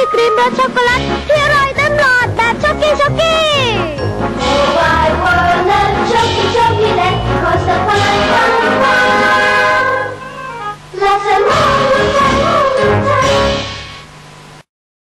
ครีมรสช็อกโกแลตที่อร่อย